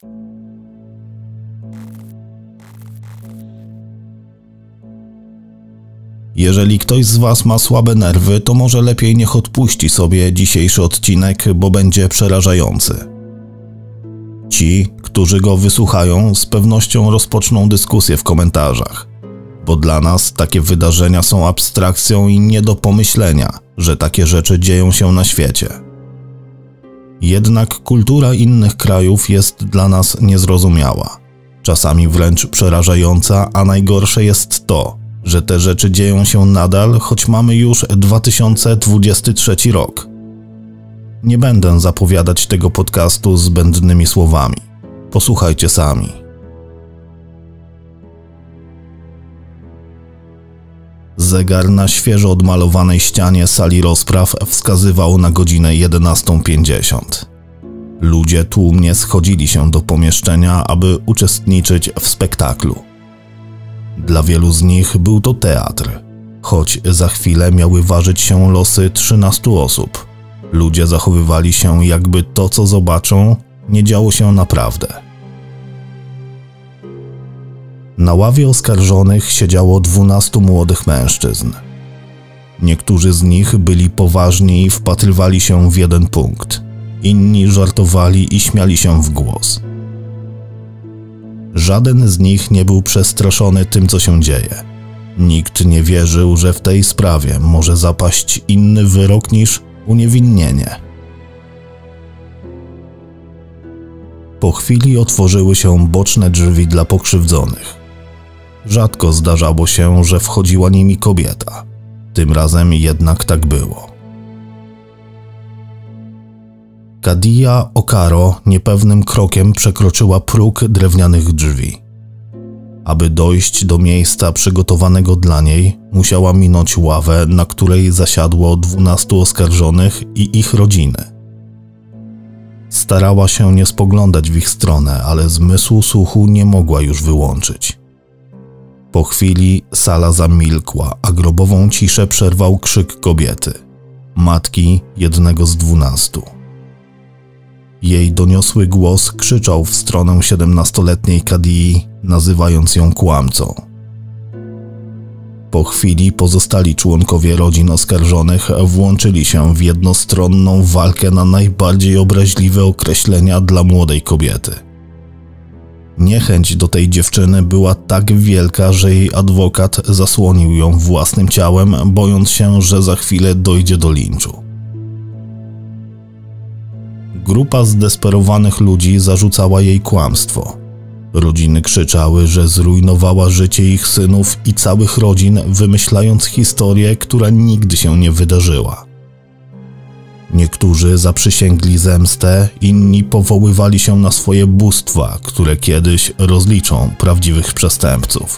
Jeżeli ktoś z Was ma słabe nerwy, to może lepiej niech odpuści sobie dzisiejszy odcinek, bo będzie przerażający. Ci, którzy go wysłuchają, z pewnością rozpoczną dyskusję w komentarzach, bo dla nas takie wydarzenia są abstrakcją i nie do pomyślenia, że takie rzeczy dzieją się na świecie. Jednak kultura innych krajów jest dla nas niezrozumiała, czasami wręcz przerażająca, a najgorsze jest to, że te rzeczy dzieją się nadal, choć mamy już 2023 rok. Nie będę zapowiadać tego podcastu zbędnymi słowami. Posłuchajcie sami. Zegar na świeżo odmalowanej ścianie sali rozpraw wskazywał na godzinę 11:50. Ludzie tłumnie schodzili się do pomieszczenia, aby uczestniczyć w spektaklu. Dla wielu z nich był to teatr, choć za chwilę miały ważyć się losy 13 osób. Ludzie zachowywali się, jakby to, co zobaczą, nie działo się naprawdę. Na ławie oskarżonych siedziało 12 młodych mężczyzn. Niektórzy z nich byli poważni i wpatrywali się w jeden punkt. Inni żartowali i śmiali się w głos. Żaden z nich nie był przestraszony tym, co się dzieje. Nikt nie wierzył, że w tej sprawie może zapaść inny wyrok niż uniewinnienie. Po chwili otworzyły się boczne drzwi dla pokrzywdzonych. Rzadko zdarzało się, że wchodziła nimi kobieta. Tym razem jednak tak było. Kadia Okaro niepewnym krokiem przekroczyła próg drewnianych drzwi. Aby dojść do miejsca przygotowanego dla niej, musiała minąć ławę, na której zasiadło 12 oskarżonych i ich rodziny. Starała się nie spoglądać w ich stronę, ale zmysłu słuchu nie mogła już wyłączyć. Po chwili sala zamilkła, a grobową ciszę przerwał krzyk kobiety, matki jednego z 12. Jej doniosły głos krzyczał w stronę 17-letniej Kadii, nazywając ją kłamcą. Po chwili pozostali członkowie rodzin oskarżonych włączyli się w jednostronną walkę na najbardziej obraźliwe określenia dla młodej kobiety. Niechęć do tej dziewczyny była tak wielka, że jej adwokat zasłonił ją własnym ciałem, bojąc się, że za chwilę dojdzie do linczu. Grupa zdesperowanych ludzi zarzucała jej kłamstwo. Rodziny krzyczały, że zrujnowała życie ich synów i całych rodzin, wymyślając historię, która nigdy się nie wydarzyła. Niektórzy zaprzysięgli zemstę, inni powoływali się na swoje bóstwa, które kiedyś rozliczą prawdziwych przestępców.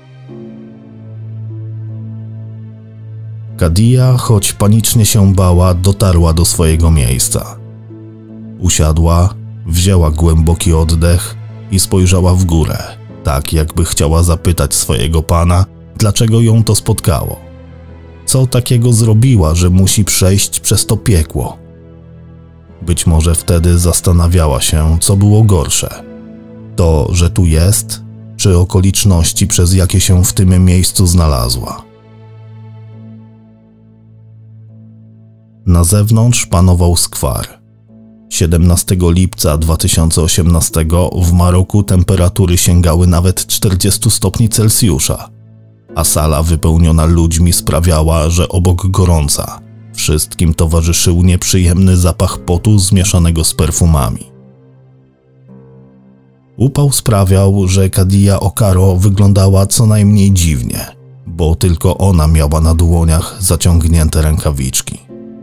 Kadia, choć panicznie się bała, dotarła do swojego miejsca. Usiadła, wzięła głęboki oddech i spojrzała w górę, tak jakby chciała zapytać swojego pana, dlaczego ją to spotkało. Co takiego zrobiła, że musi przejść przez to piekło? Być może wtedy zastanawiała się, co było gorsze. To, że tu jest, czy okoliczności, przez jakie się w tym miejscu znalazła. Na zewnątrz panował skwar. 17 lipca 2018 w Maroku temperatury sięgały nawet 40 stopni Celsjusza, a sala wypełniona ludźmi sprawiała, że obok gorąca wszystkim towarzyszył nieprzyjemny zapach potu zmieszanego z perfumami. Upał sprawiał, że Kadia Okaro wyglądała co najmniej dziwnie, bo tylko ona miała na dłoniach zaciągnięte rękawiczki.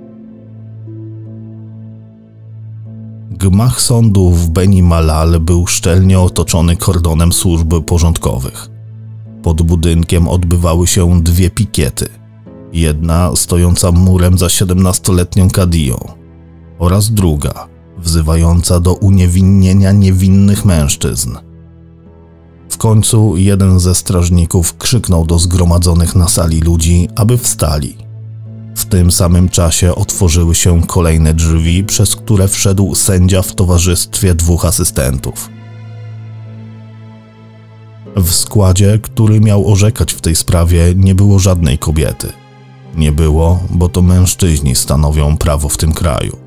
Gmach sądu w Beni Malal był szczelnie otoczony kordonem służb porządkowych. Pod budynkiem odbywały się dwie pikiety. Jedna stojąca murem za 17-letnią Kadią oraz druga, wzywająca do uniewinnienia niewinnych mężczyzn. W końcu jeden ze strażników krzyknął do zgromadzonych na sali ludzi, aby wstali. W tym samym czasie otworzyły się kolejne drzwi, przez które wszedł sędzia w towarzystwie dwóch asystentów. W składzie, który miał orzekać w tej sprawie, nie było żadnej kobiety. Nie było, bo to mężczyźni stanowią prawo w tym kraju.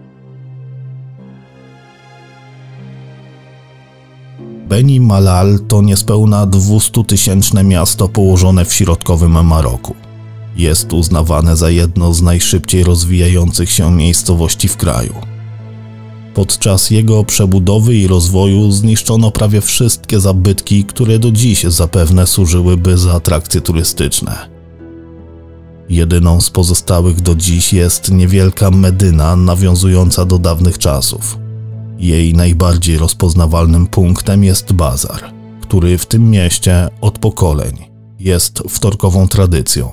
Beni Mellal to niespełna 200-tysięczne miasto położone w środkowym Maroku. Jest uznawane za jedno z najszybciej rozwijających się miejscowości w kraju. Podczas jego przebudowy i rozwoju zniszczono prawie wszystkie zabytki, które do dziś zapewne służyłyby za atrakcje turystyczne. Jedyną z pozostałych do dziś jest niewielka Medyna nawiązująca do dawnych czasów. Jej najbardziej rozpoznawalnym punktem jest bazar, który w tym mieście od pokoleń jest wtorkową tradycją.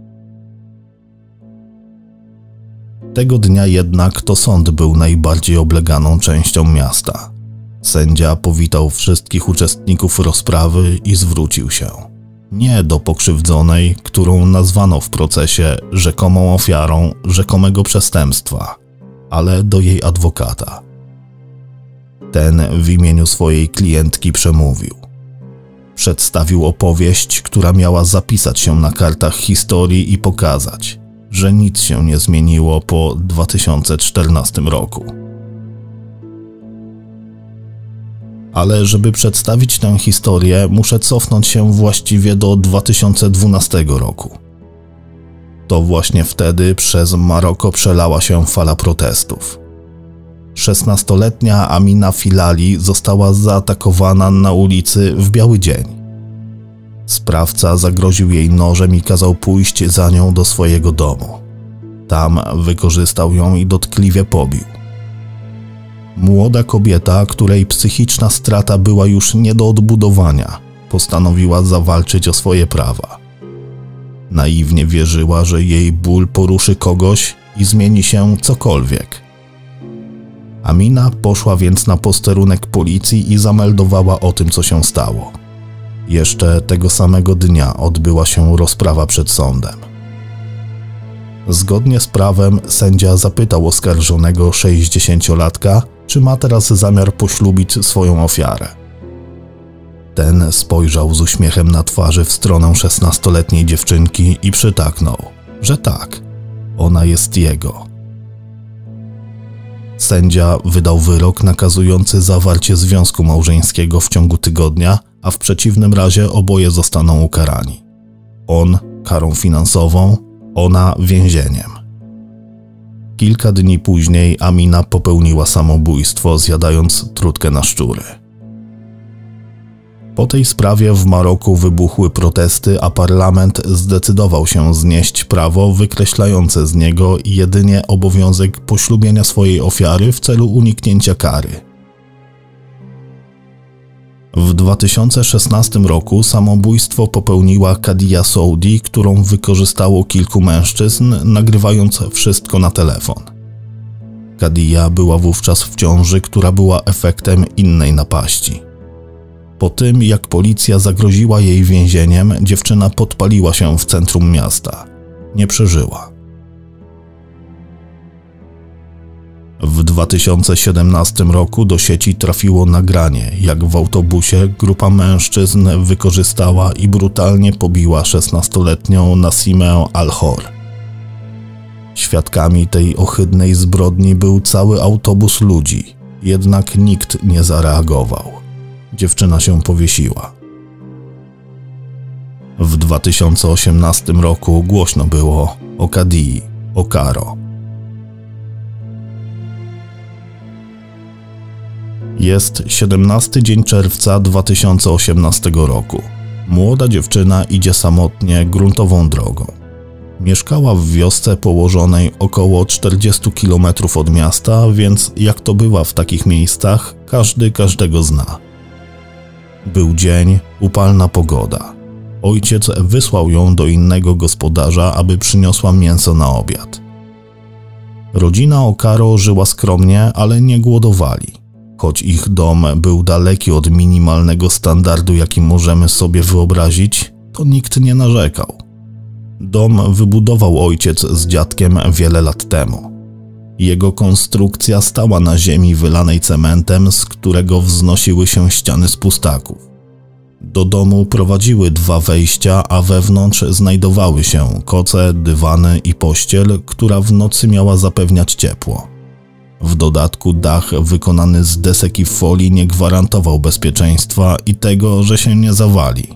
Tego dnia jednak to sąd był najbardziej obleganą częścią miasta. Sędzia powitał wszystkich uczestników rozprawy i zwrócił się nie do pokrzywdzonej, którą nazwano w procesie rzekomą ofiarą rzekomego przestępstwa, ale do jej adwokata. Ten w imieniu swojej klientki przemówił. Przedstawił opowieść, która miała zapisać się na kartach historii i pokazać, że nic się nie zmieniło po 2014 roku. Ale żeby przedstawić tę historię, muszę cofnąć się właściwie do 2012 roku. To właśnie wtedy przez Maroko przelała się fala protestów. 16-letnia Amina Filali została zaatakowana na ulicy w biały dzień. Sprawca zagroził jej nożem i kazał pójść za nią do swojego domu. Tam wykorzystał ją i dotkliwie pobił. Młoda kobieta, której psychiczna strata była już nie do odbudowania, postanowiła zawalczyć o swoje prawa. Naiwnie wierzyła, że jej ból poruszy kogoś i zmieni się cokolwiek. Amina poszła więc na posterunek policji i zameldowała o tym, co się stało. Jeszcze tego samego dnia odbyła się rozprawa przed sądem. Zgodnie z prawem sędzia zapytał oskarżonego 60-latka, czy ma teraz zamiar poślubić swoją ofiarę. Ten spojrzał z uśmiechem na twarzy w stronę 16-letniej dziewczynki i przytaknął, że tak, ona jest jego. Sędzia wydał wyrok nakazujący zawarcie związku małżeńskiego w ciągu tygodnia, a w przeciwnym razie oboje zostaną ukarani. On karą finansową, ona więzieniem. Kilka dni później Amina popełniła samobójstwo, zjadając trutkę na szczury. Po tej sprawie w Maroku wybuchły protesty, a parlament zdecydował się znieść prawo wykreślające z niego jedynie obowiązek poślubienia swojej ofiary w celu uniknięcia kary. W 2016 roku samobójstwo popełniła Kadia Soudi, którą wykorzystało kilku mężczyzn, nagrywając wszystko na telefon. Kadia była wówczas w ciąży, która była efektem innej napaści. Po tym, jak policja zagroziła jej więzieniem, dziewczyna podpaliła się w centrum miasta. Nie przeżyła. W 2017 roku do sieci trafiło nagranie, jak w autobusie grupa mężczyzn wykorzystała i brutalnie pobiła 16-letnią Nasimę Al-Hor. Świadkami tej ohydnej zbrodni był cały autobus ludzi, jednak nikt nie zareagował. Dziewczyna się powiesiła. W 2018 roku głośno było o Kadii, o Karo. Jest 17 dzień czerwca 2018 roku. Młoda dziewczyna idzie samotnie gruntową drogą. Mieszkała w wiosce położonej około 40 km od miasta, więc jak to bywa w takich miejscach, każdy każdego zna. Był dzień, upalna pogoda. Ojciec wysłał ją do innego gospodarza, aby przyniosła mięso na obiad. Rodzina Okaro żyła skromnie, ale nie głodowali. Choć ich dom był daleki od minimalnego standardu, jaki możemy sobie wyobrazić, to nikt nie narzekał. Dom wybudował ojciec z dziadkiem wiele lat temu. Jego konstrukcja stała na ziemi wylanej cementem, z którego wznosiły się ściany z pustaków. Do domu prowadziły 2 wejścia, a wewnątrz znajdowały się koce, dywany i pościel, która w nocy miała zapewniać ciepło. W dodatku dach wykonany z desek i folii nie gwarantował bezpieczeństwa i tego, że się nie zawali.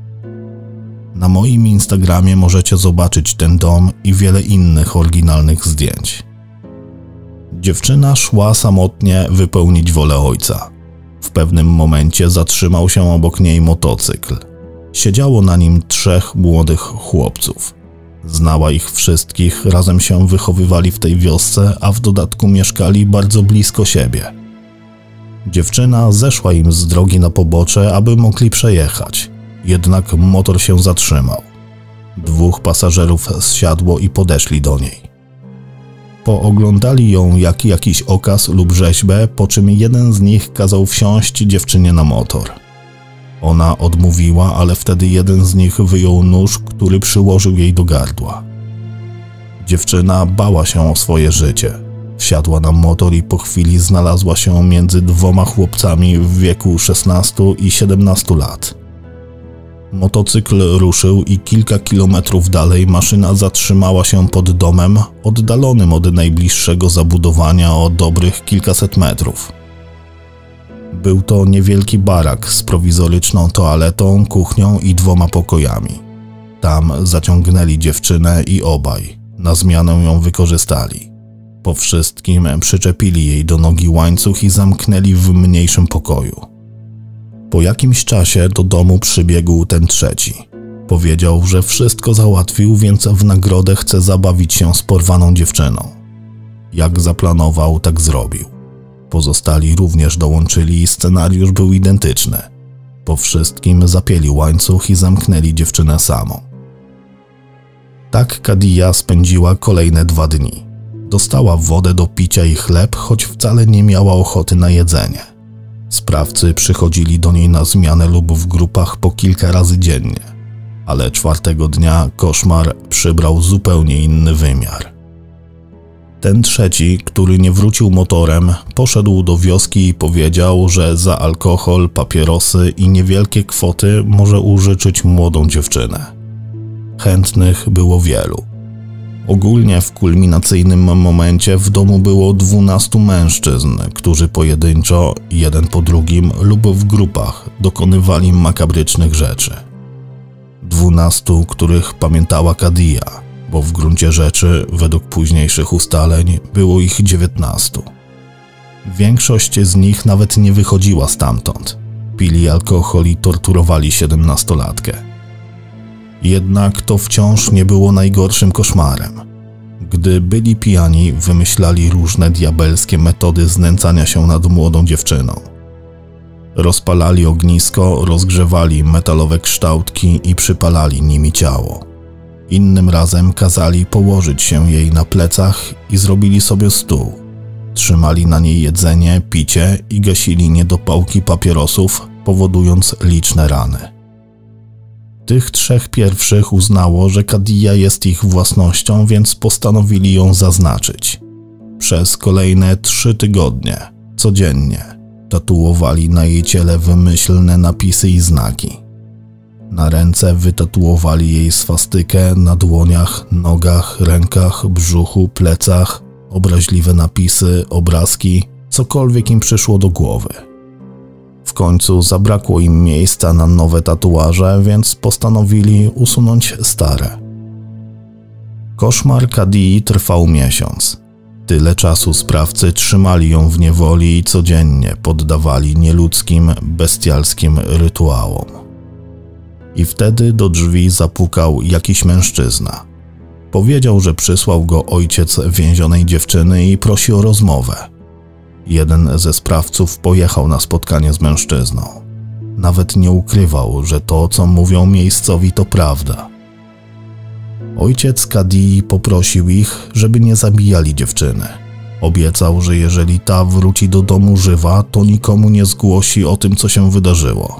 Na moim Instagramie możecie zobaczyć ten dom i wiele innych oryginalnych zdjęć. Dziewczyna szła samotnie wypełnić wolę ojca. W pewnym momencie zatrzymał się obok niej motocykl. Siedziało na nim 3 młodych chłopców. Znała ich wszystkich, razem się wychowywali w tej wiosce, a w dodatku mieszkali bardzo blisko siebie. Dziewczyna zeszła im z drogi na pobocze, aby mogli przejechać. Jednak motor się zatrzymał. 2 pasażerów zsiadło i podeszli do niej. Pooglądali ją jak jakiś okaz lub rzeźbę, po czym jeden z nich kazał wsiąść dziewczynie na motor. Ona odmówiła, ale wtedy jeden z nich wyjął nóż, który przyłożył jej do gardła. Dziewczyna bała się o swoje życie. Wsiadła na motor i po chwili znalazła się między 2 chłopcami w wieku 16 i 17 lat. Motocykl ruszył i kilka kilometrów dalej maszyna zatrzymała się pod domem, oddalonym od najbliższego zabudowania o dobrych kilkaset metrów. Był to niewielki barak z prowizoryczną toaletą, kuchnią i 2 pokojami. Tam zaciągnęli dziewczynę i obaj, na zmianę ją wykorzystali. Po wszystkim przyczepili jej do nogi łańcuch i zamknęli w mniejszym pokoju. Po jakimś czasie do domu przybiegł ten trzeci. Powiedział, że wszystko załatwił, więc w nagrodę chce zabawić się z porwaną dziewczyną. Jak zaplanował, tak zrobił. Pozostali również dołączyli i scenariusz był identyczny. Po wszystkim zapięli łańcuch i zamknęli dziewczynę samą. Tak Kadija spędziła kolejne 2 dni. Dostała wodę do picia i chleb, choć wcale nie miała ochoty na jedzenie. Sprawcy przychodzili do niej na zmianę lub w grupach po kilka razy dziennie. Ale 4. dnia koszmar przybrał zupełnie inny wymiar. Ten trzeci, który nie wrócił motorem, poszedł do wioski i powiedział, że za alkohol, papierosy i niewielkie kwoty może użyczyć młodą dziewczynę. Chętnych było wielu. Ogólnie w kulminacyjnym momencie w domu było 12 mężczyzn, którzy pojedynczo, jeden po drugim lub w grupach dokonywali makabrycznych rzeczy. 12, których pamiętała Kadija, bo w gruncie rzeczy, według późniejszych ustaleń, było ich 19. Większość z nich nawet nie wychodziła stamtąd. Pili alkohol i torturowali 17-latkę. Jednak to wciąż nie było najgorszym koszmarem. Gdy byli pijani, wymyślali różne diabelskie metody znęcania się nad młodą dziewczyną. Rozpalali ognisko, rozgrzewali metalowe kształtki i przypalali nimi ciało. Innym razem kazali położyć się jej na plecach i zrobili sobie stół. Trzymali na niej jedzenie, picie i gasili niedopałki papierosów, powodując liczne rany. Tych 3 pierwszych uznało, że Kadija jest ich własnością, więc postanowili ją zaznaczyć. Przez kolejne 3 tygodnie, codziennie, tatuowali na jej ciele wymyślne napisy i znaki. Na ręce wytatuowali jej swastykę, na dłoniach, nogach, rękach, brzuchu, plecach, obraźliwe napisy, obrazki, cokolwiek im przyszło do głowy. W końcu zabrakło im miejsca na nowe tatuaże, więc postanowili usunąć stare. Koszmar Kadii trwał miesiąc. Tyle czasu sprawcy trzymali ją w niewoli i codziennie poddawali nieludzkim, bestialskim rytuałom. I wtedy do drzwi zapukał jakiś mężczyzna. Powiedział, że przysłał go ojciec więzionej dziewczyny i prosi o rozmowę. Jeden ze sprawców pojechał na spotkanie z mężczyzną. Nawet nie ukrywał, że to, co mówią miejscowi, to prawda. Ojciec Kadii poprosił ich, żeby nie zabijali dziewczyny. Obiecał, że jeżeli ta wróci do domu żywa, to nikomu nie zgłosi o tym, co się wydarzyło.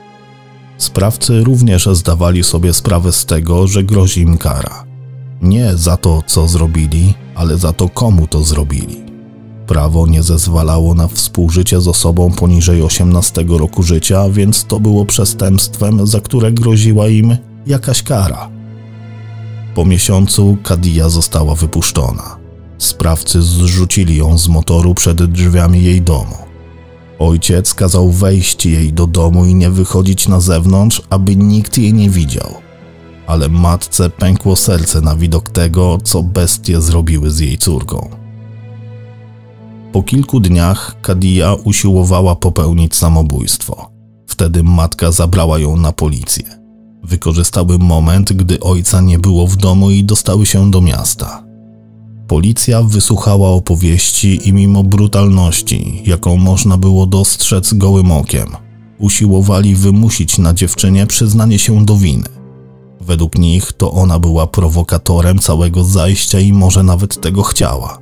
Sprawcy również zdawali sobie sprawę z tego, że grozi im kara. Nie za to, co zrobili, ale za to, komu to zrobili. Prawo nie zezwalało na współżycie z osobą poniżej 18 roku życia, więc to było przestępstwem, za które groziła im jakaś kara. Po miesiącu Kadia została wypuszczona. Sprawcy zrzucili ją z motoru przed drzwiami jej domu. Ojciec kazał wejść jej do domu i nie wychodzić na zewnątrz, aby nikt jej nie widział. Ale matce pękło serce na widok tego, co bestie zrobiły z jej córką. Po kilku dniach Kadia usiłowała popełnić samobójstwo. Wtedy matka zabrała ją na policję. Wykorzystały moment, gdy ojca nie było w domu i dostały się do miasta. Policja wysłuchała opowieści i mimo brutalności, jaką można było dostrzec gołym okiem, usiłowali wymusić na dziewczynie przyznanie się do winy. Według nich to ona była prowokatorem całego zajścia i może nawet tego chciała.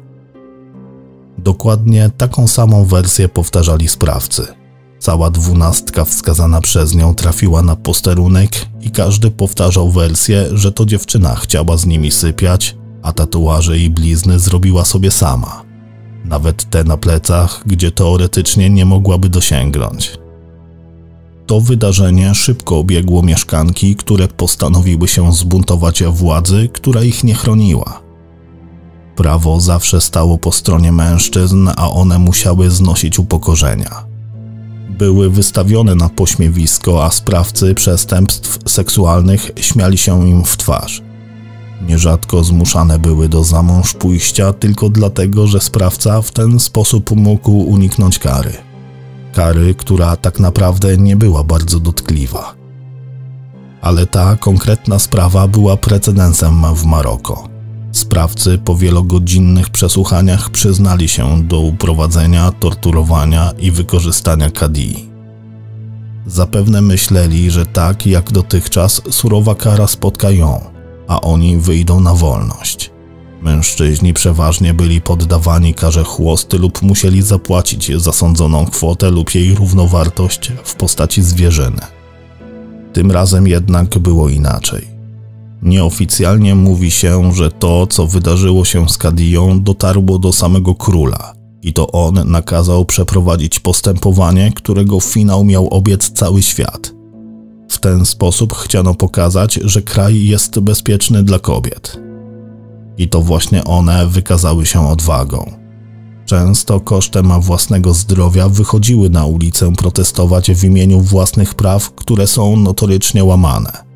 Dokładnie taką samą wersję powtarzali sprawcy. Cała 12 wskazana przez nią trafiła na posterunek i każdy powtarzał wersję, że to dziewczyna chciała z nimi sypiać, a tatuaże i blizny zrobiła sobie sama. Nawet te na plecach, gdzie teoretycznie nie mogłaby dosięgnąć. To wydarzenie szybko obiegło mieszkanki, które postanowiły się zbuntować władzy, która ich nie chroniła. Prawo zawsze stało po stronie mężczyzn, a one musiały znosić upokorzenia. Były wystawione na pośmiewisko, a sprawcy przestępstw seksualnych śmiali się im w twarz. Nierzadko zmuszane były do zamąż pójścia tylko dlatego, że sprawca w ten sposób mógł uniknąć kary. Kary, która tak naprawdę nie była bardzo dotkliwa. Ale ta konkretna sprawa była precedensem w Maroko. Sprawcy po wielogodzinnych przesłuchaniach przyznali się do uprowadzenia, torturowania i wykorzystania Kadii. Zapewne myśleli, że tak jak dotychczas surowa kara spotka ją, a oni wyjdą na wolność. Mężczyźni przeważnie byli poddawani karze chłosty lub musieli zapłacić zasądzoną kwotę lub jej równowartość w postaci zwierzyny. Tym razem jednak było inaczej. Nieoficjalnie mówi się, że to, co wydarzyło się z Kadią, dotarło do samego króla i to on nakazał przeprowadzić postępowanie, którego finał miał obiec cały świat. W ten sposób chciano pokazać, że kraj jest bezpieczny dla kobiet. I to właśnie one wykazały się odwagą. Często kosztem własnego zdrowia wychodziły na ulicę protestować w imieniu własnych praw, które są notorycznie łamane.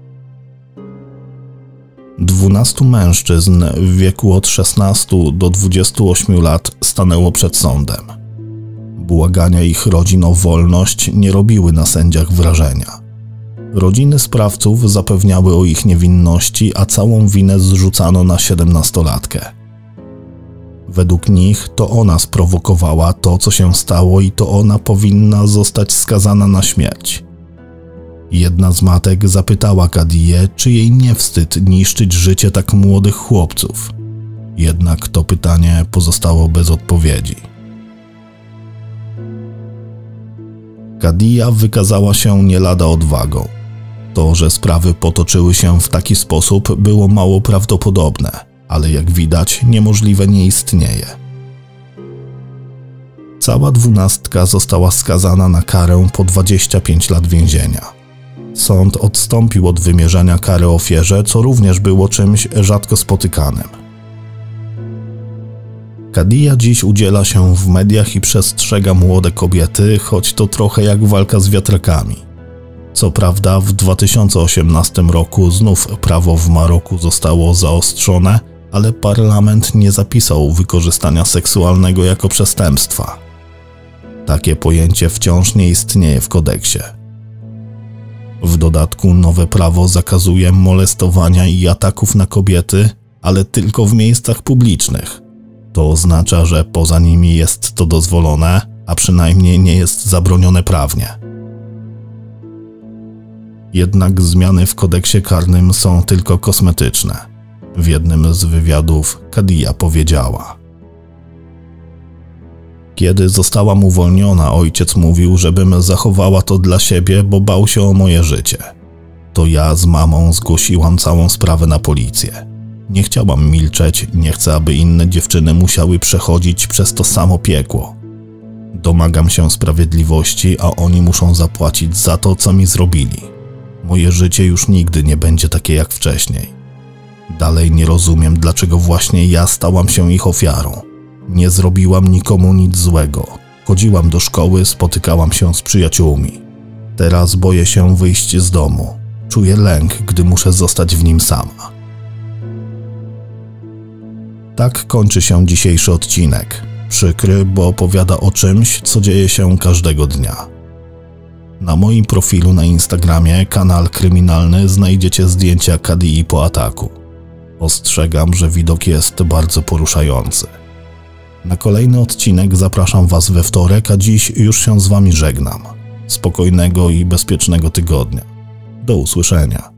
12 mężczyzn w wieku od 16 do 28 lat stanęło przed sądem. Błagania ich rodzin o wolność nie robiły na sędziach wrażenia. Rodziny sprawców zapewniały o ich niewinności, a całą winę zrzucano na 17-latkę. Według nich to ona sprowokowała to, co się stało i to ona powinna zostać skazana na śmierć. Jedna z matek zapytała Kadię, czy jej nie wstyd niszczyć życie tak młodych chłopców. Jednak to pytanie pozostało bez odpowiedzi. Kadia wykazała się nie lada odwagą. To, że sprawy potoczyły się w taki sposób, było mało prawdopodobne, ale jak widać, niemożliwe nie istnieje. Cała 12 została skazana na karę po 25 lat więzienia. Sąd odstąpił od wymierzania kary ofierze, co również było czymś rzadko spotykanym. Kadia dziś udziela się w mediach i przestrzega młode kobiety, choć to trochę jak walka z wiatrakami. Co prawda w 2018 roku znów prawo w Maroku zostało zaostrzone, ale parlament nie zapisał wykorzystania seksualnego jako przestępstwa. Takie pojęcie wciąż nie istnieje w kodeksie. W dodatku nowe prawo zakazuje molestowania i ataków na kobiety, ale tylko w miejscach publicznych. To oznacza, że poza nimi jest to dozwolone, a przynajmniej nie jest zabronione prawnie. Jednak zmiany w kodeksie karnym są tylko kosmetyczne. W jednym z wywiadów Kadia powiedziała: kiedy zostałam uwolniona, ojciec mówił, żebym zachowała to dla siebie, bo bał się o moje życie. To ja z mamą zgłosiłam całą sprawę na policję. Nie chciałam milczeć, nie chcę, aby inne dziewczyny musiały przechodzić przez to samo piekło. Domagam się sprawiedliwości, a oni muszą zapłacić za to, co mi zrobili. Moje życie już nigdy nie będzie takie jak wcześniej. Dalej nie rozumiem, dlaczego właśnie ja stałam się ich ofiarą. Nie zrobiłam nikomu nic złego. Chodziłam do szkoły, spotykałam się z przyjaciółmi. Teraz boję się wyjść z domu. Czuję lęk, gdy muszę zostać w nim sama. Tak kończy się dzisiejszy odcinek. Przykry, bo opowiada o czymś, co dzieje się każdego dnia. Na moim profilu na Instagramie, Kanal Kryminalny, znajdziecie zdjęcia Kadii po ataku. Ostrzegam, że widok jest bardzo poruszający. Na kolejny odcinek zapraszam Was we wtorek, a dziś już się z Wami żegnam. Spokojnego i bezpiecznego tygodnia. Do usłyszenia.